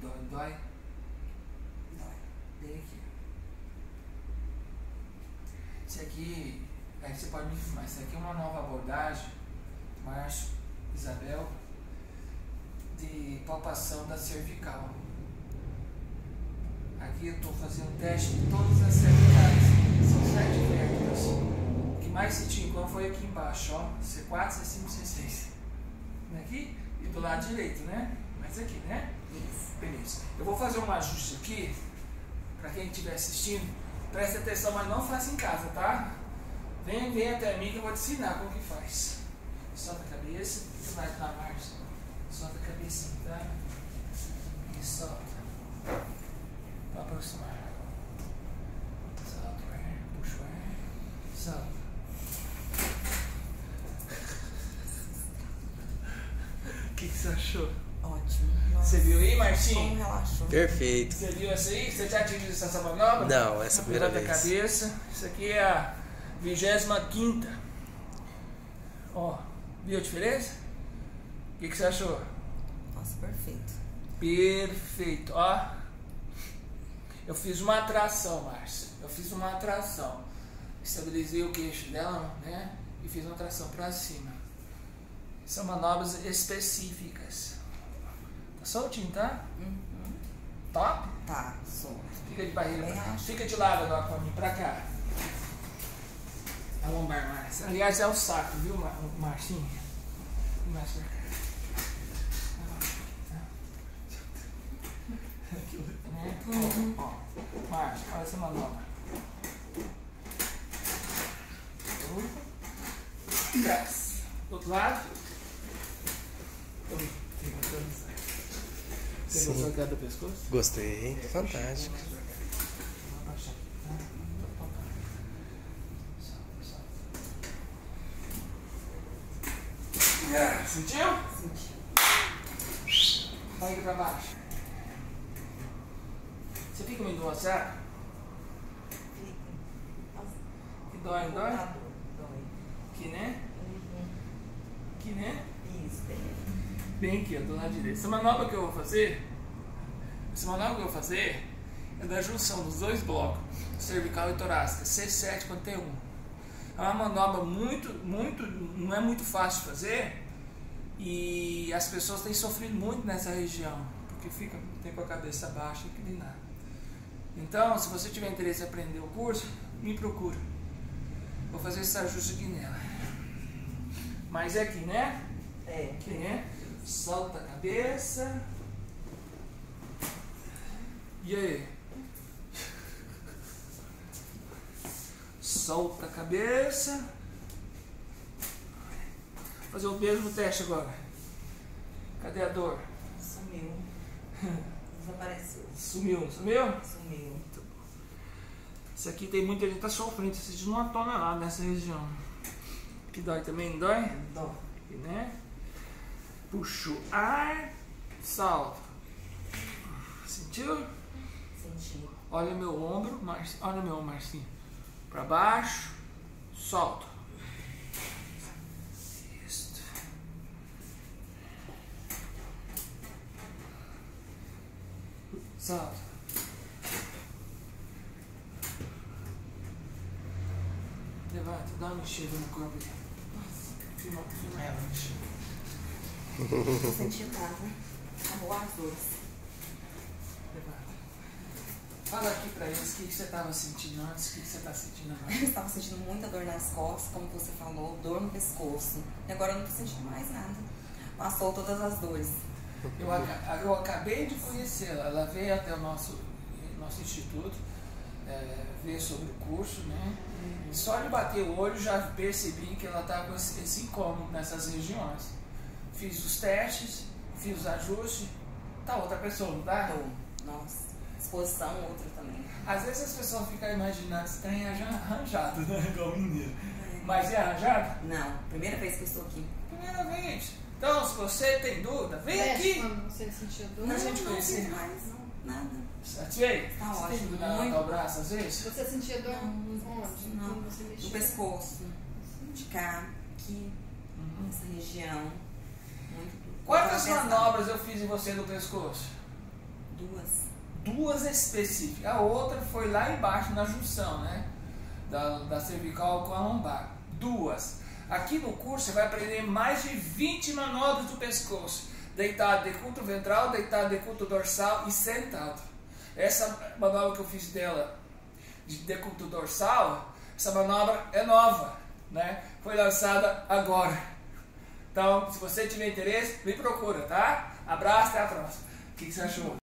dói, dói? Dói. Bem aqui. Isso aqui, aí você pode me filmar, isso aqui é uma nova abordagem, Márcio, Isabel, de palpação da cervical. Aqui eu estou fazendo um teste de todas as cervicais, são 7 vértebras. O que mais se tinha foi aqui embaixo, ó, C4, C5, C6. Aqui e do lado direito, né? Mas aqui, né? Isso. Beleza. Eu vou fazer um ajuste aqui, para quem estiver assistindo, preste atenção, mas não faça em casa, tá? Vem até mim que eu vou te ensinar como que faz. Solta a cabeça, você vai lá, Márcio. Solta a cabecinha, tá? E solta. Para aproximar. Solta o ar, puxa o ar. Solta. O que você achou? Ótimo. Nossa. Você viu aí, Marcinho? Como relaxou. Perfeito. Você viu essa aí? Você já tinha visto essa manobra? Não, essa é a primeira vez. Levanta a cabeça. Isso aqui é a 25ª. Ó, viu a diferença? O que você achou? Nossa, perfeito. Perfeito, ó. Eu fiz uma atração, Márcia. Eu fiz uma atração. Estabilizei o queixo dela, né? E fiz uma atração para cima. São manobras específicas. Tá soltinho, tá? Uhum. Top? Tá, solto. Fica de barriga. Bem, Fica de lado agora pra mim, pra cá. A lombar, Márcia. Aliás, é o saco, viu, Marcinho? Mais pra cá. Aquilo, né? Ó, Márcia, olha essa manobra. Desce. Do outro lado. Você gostou da queda do pescoço? Gostei, fantástico. Sentiu? Senti. Vai aqui pra baixo. Você fica meio doçado? Fica. Nossa. Que dói, não dói? Dói. Aqui, né? Uhum. Aqui, né? Isso, bem. Bem aqui, ó, do lado direito. Essa manobra que eu vou fazer, é da junção dos dois blocos, cervical e torácica, C7 com T1. É uma manobra não é muito fácil de fazer e as pessoas têm sofrido muito nessa região, porque tem com a cabeça baixa e inclinada. Então, se você tiver interesse em aprender o curso, me procura. Vou fazer esse ajuste aqui nela. Mas é aqui, né? É. Aqui, né? Solta a cabeça. E aí? Solta a cabeça. Vou fazer o mesmo teste agora. Cadê a dor? Sumiu. Desapareceu. Sumiu. Sumiu. Isso aqui tem muita gente que tá sofrendo, você sente uma tonelada nessa região. Que dói também, não dói? Dó. Aqui, né? Puxa o ar, salta. Sentiu? Senti. Olha meu ombro, olha meu ombro, Marcinho. Pra baixo, solta. Isso. Solta. Levanta, dá uma mexida no corpo aí. Filma ela, mexe. Tô sentindo nada. Arrou as dores. Levanta. Fala aqui pra eles o que você estava sentindo antes, o que você está sentindo agora. Eu estava sentindo muita dor nas costas, como você falou, dor no pescoço. E agora eu não tô sentindo mais nada. Passou todas as dores. Eu acabei de conhecê-la. Ela veio até o nosso instituto, ver sobre o curso, né? Só de bater o olho já percebi que ela estava com esse incômodo nessas regiões. Fiz os testes, fiz os ajustes. Tá outra pessoa, não tá? Nossa, disposição outra também. Às vezes as pessoas ficam imaginando que tem arranjado, né? Igual mineiro. Mas é arranjado? Não, primeira vez que eu estou aqui. Primeira vez. Então, se você tem dúvida, vem aqui. Quando você sentiu dor? Não, gente não conhecer. sinto mais, não, nada. Satisfeito? Tá Você tem ótimo, dúvida muito. no braço às vezes? Você sentia dor onde? Não, Quando você mexia? do pescoço, de cá, aqui, nessa região. Muito. Quantas pesado. manobras eu fiz em você no pescoço? Duas específicas. A outra foi lá embaixo na junção, né? Da cervical com a lombar. Duas. Aqui no curso você vai aprender mais de 20 manobras do pescoço. Deitado, decúbito ventral, deitado, decúbito dorsal e sentado. Essa manobra que eu fiz dela de decúbito dorsal, essa manobra é nova, né? Foi lançada agora. Então, se você tiver interesse, me procura, tá? Abraço, até a próxima. O que você achou?